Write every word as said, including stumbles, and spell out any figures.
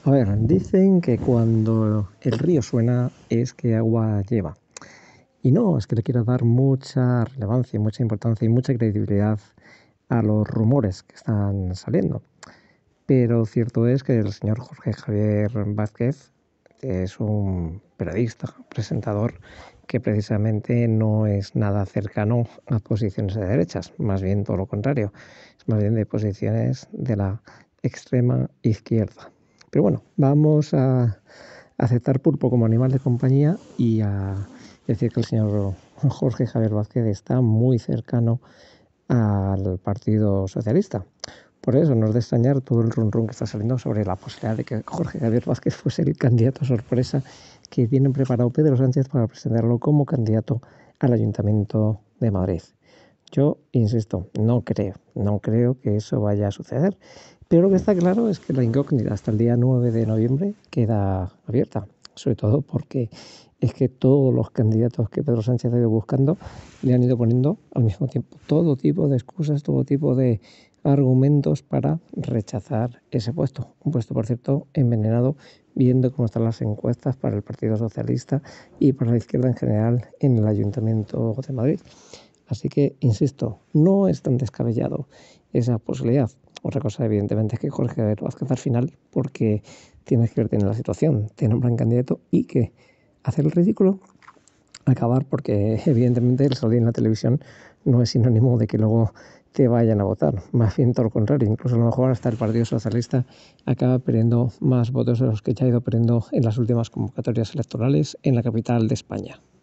A ver, dicen que cuando el río suena es que agua lleva. Y no, es que le quiero dar mucha relevancia, mucha importancia y mucha credibilidad a los rumores que están saliendo. Pero cierto es que el señor Jorge Javier Vázquez es un periodista, presentador, que precisamente no es nada cercano a posiciones de derechas, más bien todo lo contrario, es más bien de posiciones de la extrema izquierda. Pero bueno, vamos a aceptar Pulpo como animal de compañía y a decir que el señor Jorge Javier Vázquez está muy cercano al Partido Socialista. Por eso no es de extrañar todo el run run que está saliendo sobre la posibilidad de que Jorge Javier Vázquez fuese el candidato sorpresa que tienen preparado Pedro Sánchez para presentarlo como candidato al Ayuntamiento de Madrid. Yo insisto, no creo, no creo que eso vaya a suceder. Pero lo que está claro es que la incógnita hasta el día nueve de noviembre queda abierta, sobre todo porque es que todos los candidatos que Pedro Sánchez ha ido buscando le han ido poniendo al mismo tiempo todo tipo de excusas, todo tipo de argumentos para rechazar ese puesto. Un puesto, por cierto, envenenado, viendo cómo están las encuestas para el Partido Socialista y para la izquierda en general en el Ayuntamiento de Madrid. Así que, insisto, no es tan descabellado esa posibilidad. Otra cosa, evidentemente, es que Jorge Javier Vázquez al final, porque tienes que verte en la situación, te nombran candidato y que hacer el ridículo, acabar, porque evidentemente el salir en la televisión no es sinónimo de que luego te vayan a votar, más bien todo lo contrario, incluso a lo mejor hasta el Partido Socialista acaba perdiendo más votos de los que ya ha ido perdiendo en las últimas convocatorias electorales en la capital de España.